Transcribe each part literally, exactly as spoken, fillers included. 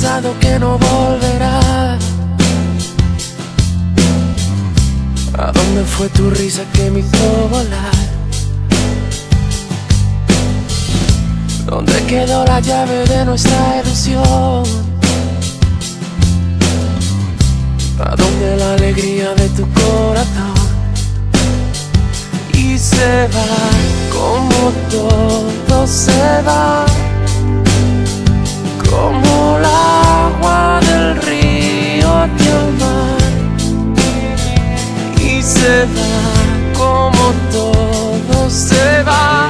pasado que no volverá. ¿A dónde fue tu risa que me hizo volar? ¿Dónde quedó la llave de nuestra ilusión? ¿A dónde la alegría de tu corazón? Y se va como todo se va, como el agua del río hacia el mar. Y se va como todo se va.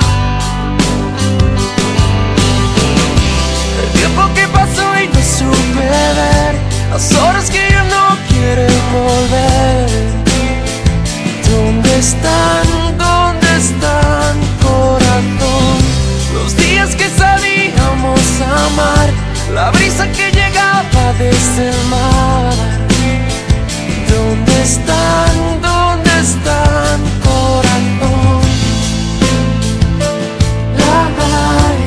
El tiempo que pasó y no supe ver, las horas que ya no quieren volver. ¿Dónde están? ¿Dónde están, corazón? Los días que salíamos a amar, la brisa que llegaba desde el mar. ¿Dónde están? ¿Dónde están, corazón? La la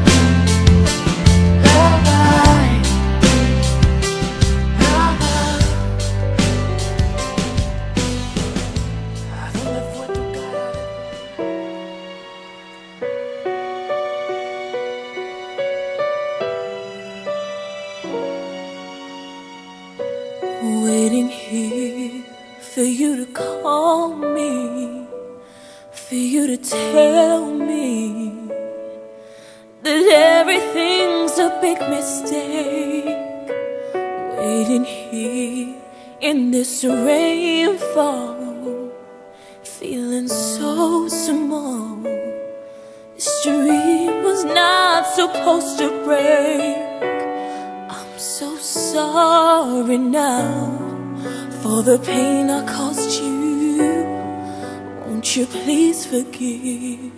waiting here for you to call me, for you to tell me that everything's a big mistake. Waiting here in this rainfall, feeling so small. This dream was not supposed to break. I'm so sorry now for the pain I caused you. Won't you please forgive,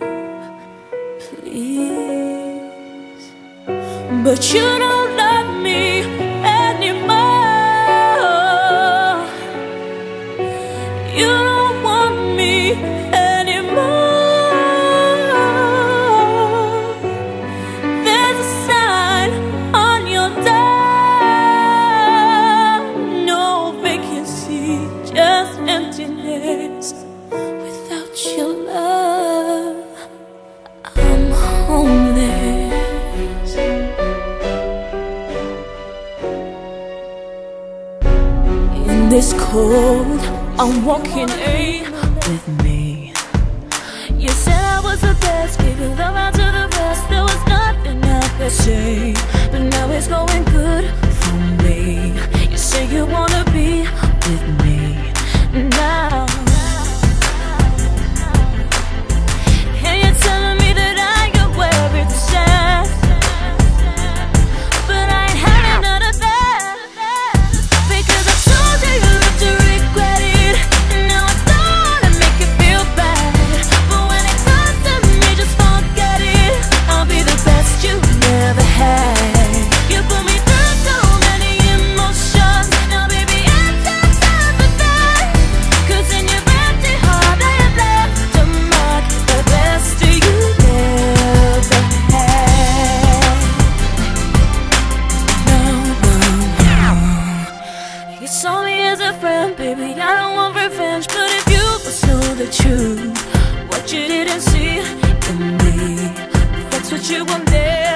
please? But you don't love me anymore. You don't want me anymore. There's a sign on your door, no vacancy, just emptiness. Without your love, I'm homeless. In this cold, I'm walking in with me. You said I was the best, gave your love out to the rest. There was nothing I could say, but now it's going good for me. You say you wanna be with me now, and you're telling me that I am where it's at, but I ain't having none of that. Because I told you you love to regret it, and now I don't wanna make you feel bad. But when it comes to me, just forget it. I'll be the best you never had. You put me through so many emotions, now baby I'm just time for that. Cause in your empty heart I have left a mark, the best you never had. No, no, no. You saw me as a friend, baby, I don't want revenge. But if you must know the truth, what you didn't see in me, that's what you want there.